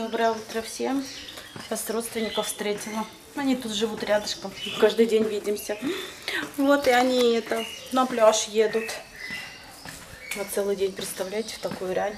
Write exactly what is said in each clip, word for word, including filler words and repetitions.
Доброе утро всем. Сейчас родственников встретила. Они тут живут рядышком. Каждый день видимся. Вот и они это на пляж едут. На целый день, представляете, в такую рань.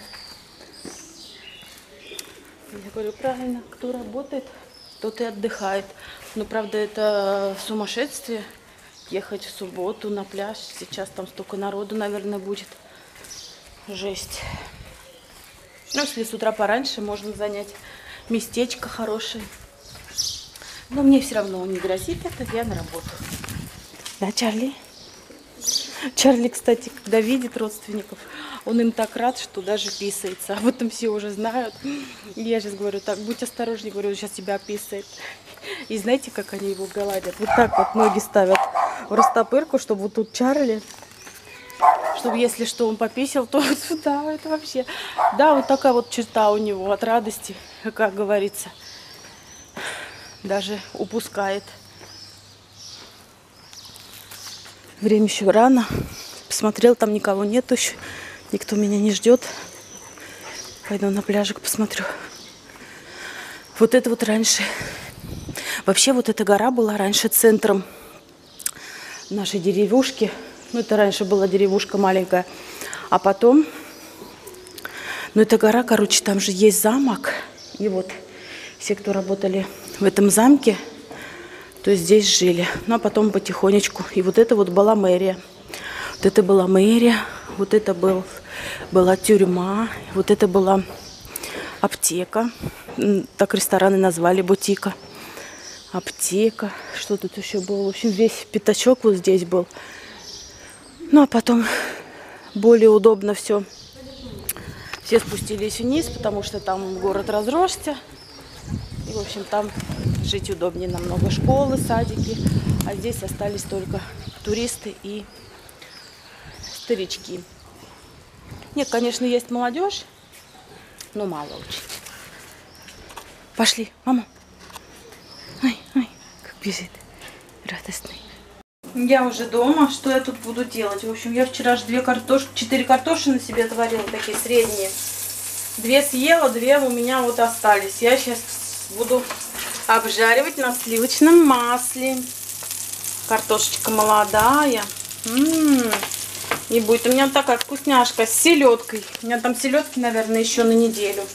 Я говорю, правильно, кто работает, тот и отдыхает. Но правда это сумасшествие. Ехать в субботу на пляж. Сейчас там столько народу, наверное, будет. Жесть. Ну, если с утра пораньше, можно занять местечко хорошее. Но мне все равно не грозит это, я на работу. Да, Чарли? Чарли, кстати, когда видит родственников, он им так рад, что даже писается. Об этом все уже знают. И я сейчас говорю, так, будь осторожней, говорю, он сейчас тебя писает. И знаете, как они его гладят? Вот так вот ноги ставят в растопырку, чтобы вот тут Чарли... Чтобы, если что, он пописал, то вот сюда, это вообще... Да, вот такая вот черта у него от радости, как говорится. Даже упускает. Время еще рано. Посмотрел, там никого нет еще. Никто меня не ждет. Пойду на пляжик посмотрю. Вот это вот раньше... Вообще вот эта гора была раньше центром нашей деревушки. Ну, это раньше была деревушка маленькая. А потом... Ну, эта гора, короче, там же есть замок. И вот все, кто работали в этом замке, то здесь жили. Ну, а потом потихонечку. И вот это вот была мэрия. Вот это была мэрия. Вот это был, была тюрьма. Вот это была аптека. Так рестораны назвали, бутика. Аптека. Что тут еще было? В общем, весь пятачок вот здесь был. Ну, а потом более удобно все. Все спустились вниз, потому что там город разросся. И, в общем, там жить удобнее намного. Школы, садики. А здесь остались только туристы и старички. Нет, конечно, есть молодежь, но мало очень. Пошли, мама. Ой, ой, как бежит. Радостный. Я уже дома. Что я тут буду делать? В общем, я вчера же две картошки, четыре картошины себе отварила, такие средние. Две съела, две у меня вот остались. Я сейчас буду обжаривать на сливочном масле. Картошечка молодая. М-м-м. И будет у меня вот такая вкусняшка с селедкой. У меня там селедки, наверное, еще на неделю.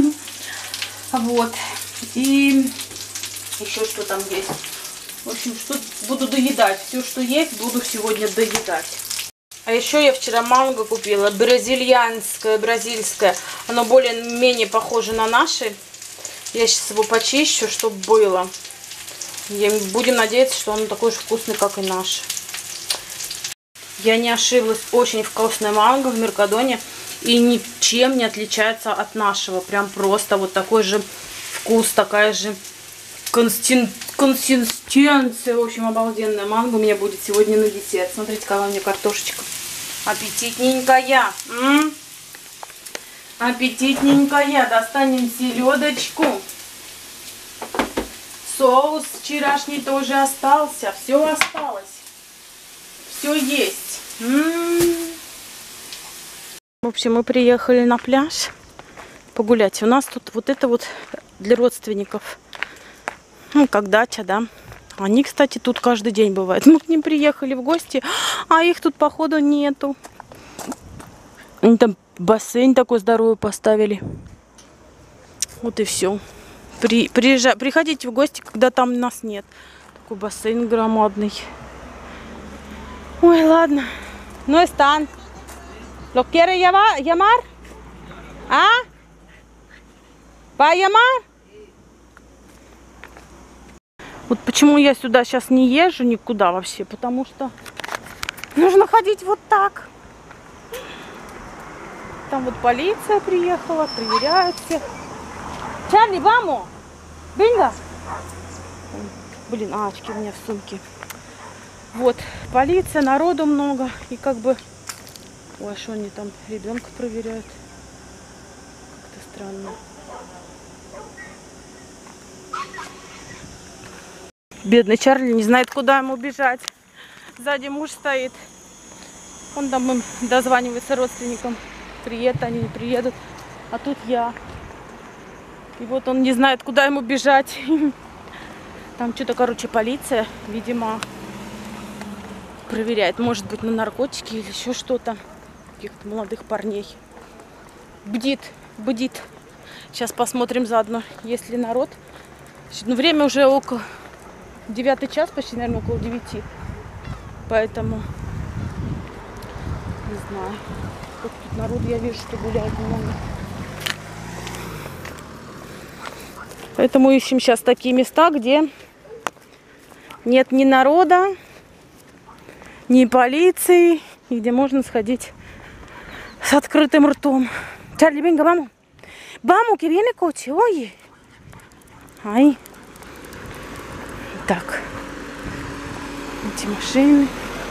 Вот. И еще что там есть. В общем, что буду доедать. Все, что есть, буду сегодня доедать. А еще я вчера манго купила. Бразильянское, бразильское. Оно более-менее похоже на наши. Я сейчас его почищу, чтобы было. И будем надеяться, что оно такой же вкусный, как и наш. Я не ошиблась. Очень вкусное манго в Меркадоне. И ничем не отличается от нашего. Прям просто вот такой же вкус, такая же консистенция. В общем, обалденная манго у меня будет сегодня на десерт. Смотрите, какая у меня картошечка. Аппетитненькая. М? Аппетитненькая. Достанем селедочку. Соус вчерашний тоже остался. Все осталось. Все есть. М-м-м. В общем, мы приехали на пляж погулять. У нас тут вот это вот для родственников. Ну, как дача, да. Они, кстати, тут каждый день бывают. Мы к ним приехали в гости, а их тут, походу, нету. Они там бассейн такой здоровый поставили. Вот и все. При, приезжай, приходите в гости, когда там нас нет. Такой бассейн громадный. Ой, ладно. Ну и стан. ¿Lo quiere llamar? ¿Ah? ¿Va a llamar? Вот почему я сюда сейчас не езжу никуда вообще, потому что нужно ходить вот так. Там вот полиция приехала, проверяют всех. Чарли, вамо! Бинго! Блин, а, очки у меня в сумке. Вот, полиция, народу много. И как бы... Ой, а что они там ребенка проверяют? Как-то странно. Бедный Чарли не знает, куда ему бежать. Сзади муж стоит. Он там им дозванивается родственникам. Приедут, они не приедут. А тут я. И вот он не знает, куда ему бежать. Там что-то, короче, полиция, видимо, проверяет. Может быть, на наркотики или еще что-то. Каких-то молодых парней. Бдит, бдит. Сейчас посмотрим заодно, есть ли народ. Ну, время уже около девятый час, почти, наверное, около девяти. Поэтому не знаю. Как тут народ, я вижу, что гуляет много. Поэтому ищем сейчас такие места, где нет ни народа, ни полиции, и где можно сходить с открытым ртом. Чарли, venga, vamos. Vamos, que viene coche, oye. Ай. Так. Эти машины.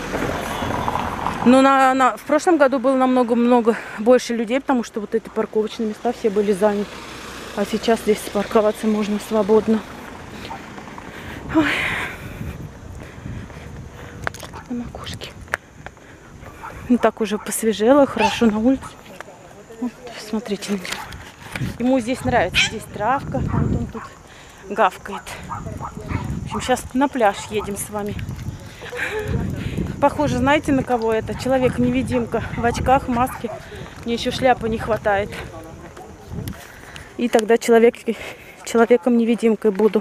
Но на, на, в прошлом году было намного-много больше людей, потому что вот эти парковочные места все были заняты. А сейчас здесь парковаться можно свободно. Ой. На макушке. Ну так уже посвежело, хорошо на улице. Вот, смотрите на него. Ему здесь нравится. Здесь травка. Вот он тут гавкает. В общем, сейчас на пляж едем с вами. Похоже, знаете, на кого это? Человек-невидимка. В очках, в маске. Мне еще шляпы не хватает. И тогда человек, человеком-невидимкой буду.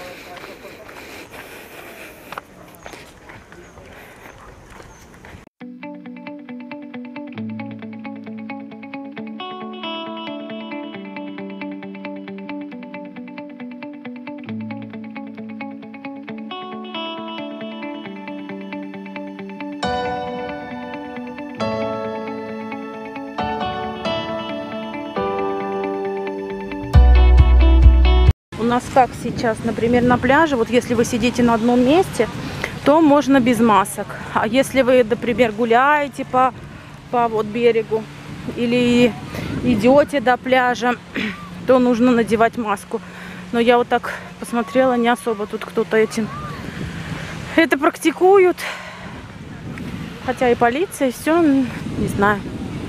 У нас как сейчас, например, на пляже, вот если вы сидите на одном месте, то можно без масок. А если вы, например, гуляете по, по вот берегу или идете до пляжа, то нужно надевать маску. Но я вот так посмотрела, не особо тут кто-то этим это практикуют. Хотя и полиция, и все, не знаю.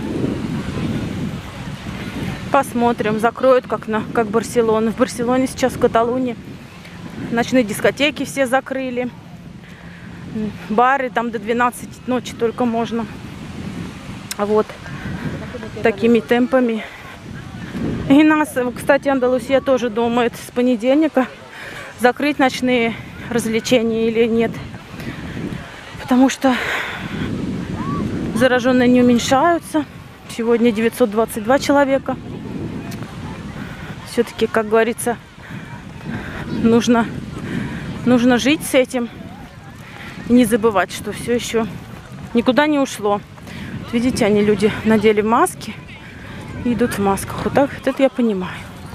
Посмотрим, закроют, как на как Барселона. В Барселоне сейчас, в Каталонии, ночные дискотеки все закрыли. Бары там до двенадцати ночи только можно. Вот. Такими темпами. И нас, кстати, Андалусия тоже думает с понедельника закрыть ночные развлечения или нет. Потому что зараженные не уменьшаются. Сегодня девятьсот двадцать два человека. Все-таки, как говорится, нужно, нужно жить с этим и не забывать, что все еще никуда не ушло. Вот видите, они, люди, надели маски и идут в масках. Вот так, вот это я понимаю.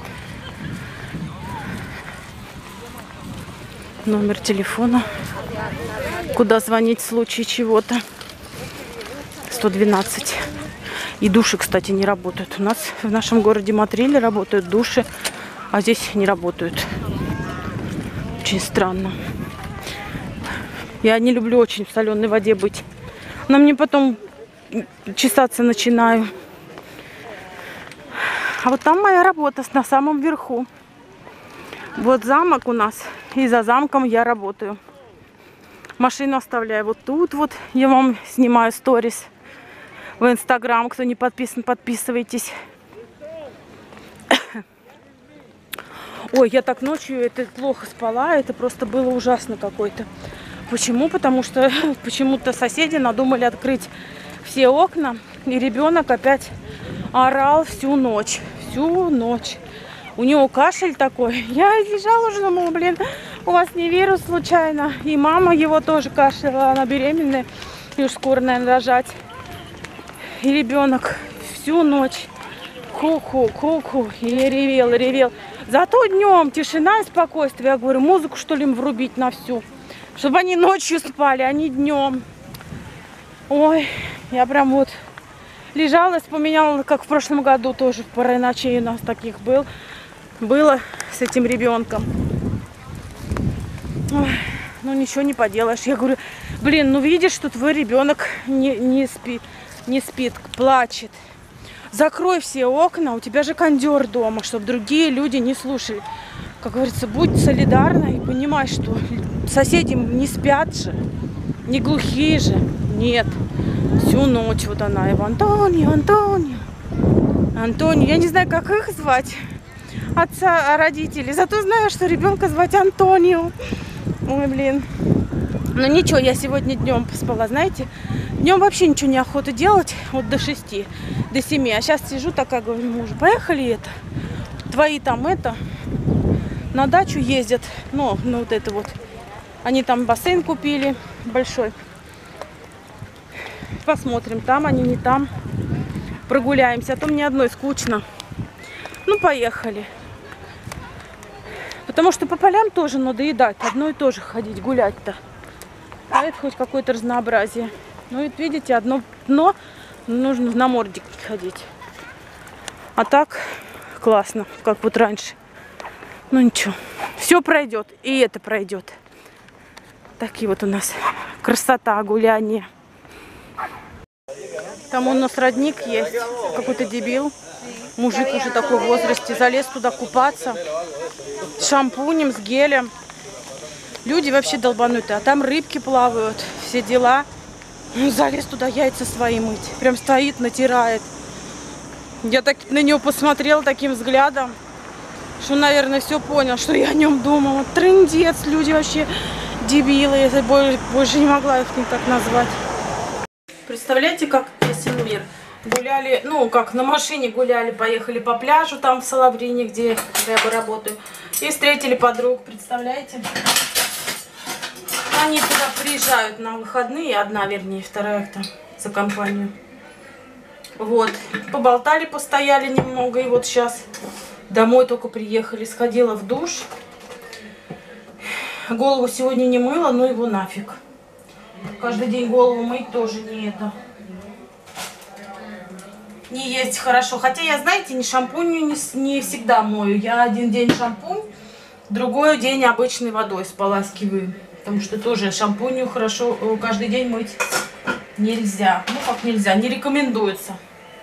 Номер телефона, куда звонить в случае чего-то. сто двенадцать. И души, кстати, не работают. У нас в нашем городе Матриле работают души, а здесь не работают. Очень странно. Я не люблю очень в соленой воде быть. Но мне потом чесаться начинаю. А вот там моя работа на самом верху. Вот замок у нас. И за замком я работаю. Машину оставляю вот тут вот. Я вам снимаю сторис. В Инстаграм, кто не подписан, подписывайтесь. Ой, я так ночью это плохо спала, это просто было ужасно какой-то. Почему? Потому что почему-то соседи надумали открыть все окна, и ребенок опять орал всю ночь, всю ночь. У него кашель такой. Я лежала уже, думала, блин, у вас не вирус случайно. И мама его тоже кашляла, она беременная, и уж скоро, наверное, рожать. И ребенок всю ночь ху-ху, ху-ху, и ревел, и ревел. Зато днем тишина и спокойствие. Я говорю, музыку что ли им врубить на всю, чтобы они ночью спали, а не днем. Ой, я прям вот лежала, вспоминала, как в прошлом году тоже в паре ночей у нас таких был, было с этим ребенком. Ой, ну ничего не поделаешь. Я говорю, блин, ну видишь, что твой ребенок не, не спит. Не спит, плачет. закрой все окна, у тебя же кондер дома, чтобы другие люди не слушали. Как говорится, будь солидарна и понимай, что соседи не спят же, не глухие же. Нет. Всю ночь вот она его. Антонио, Антонио, Антонио. Я не знаю, как их звать, отца, а родителей. Зато знаю, что ребенка звать Антонио. Ой, блин. Ну ничего, я сегодня днем поспала, знаете. Днем вообще ничего не охота делать, вот до шести, до семи. А сейчас сижу такая, говорю мужу, поехали это, твои там это, на дачу ездят, ну, ну вот это вот. Они там бассейн купили большой. Посмотрим, там они, не там. Прогуляемся, а то мне одной скучно. Ну, поехали. Потому что по полям тоже надоедать, одно и то же ходить, гулять-то. А это хоть какое-то разнообразие. Ну, и видите, одно дно, нужно на мордик ходить. А так классно, как вот раньше. Ну, ничего, все пройдет, и это пройдет. Такие вот у нас красота, гуляния. Там у нас родник есть, какой-то дебил. Мужик уже такой в возрасте, залез туда купаться. С шампунем, с гелем. Люди вообще долбанутые, а там рыбки плавают, все дела. Ну, залез туда яйца свои мыть. Прям стоит, натирает. Я так на него посмотрела таким взглядом, что, наверное, все понял, что я о нем думала. Трындец, люди вообще дебилы. Я больше, больше не могла их не так назвать. Представляете, как тесен мир. Гуляли, ну, как на машине гуляли, поехали по пляжу там в Салабрине, где я бы работаю. И встретили подруг, представляете? Они туда приезжают на выходные, одна, вернее, вторая кто за компанию. Вот, поболтали, постояли немного, и вот сейчас домой только приехали. Сходила в душ. Голову сегодня не мыла, но его нафиг. Каждый день голову мыть тоже не это. Не есть хорошо. Хотя я, знаете, не шампунью не, не всегда мою. Я один день шампунь, другой день обычной водой споласкиваю. Потому что тоже шампунью хорошо каждый день мыть нельзя. Ну как нельзя, не рекомендуется.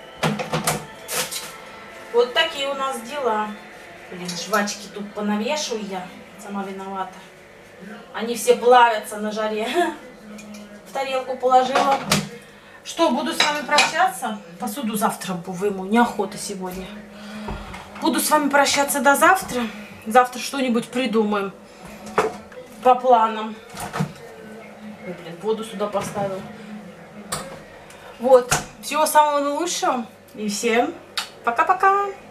Вот такие у нас дела. Блин, жвачки тут понавешиваю я. Сама виновата. Они все плавятся на жаре. В тарелку положила. Что, буду с вами прощаться? Посуду завтра выму, неохота сегодня. Буду с вами прощаться до завтра. Завтра что-нибудь придумаем по планам. Ой, блин, воду сюда поставил. Вот. Всего самого наилучшего. И всем пока-пока.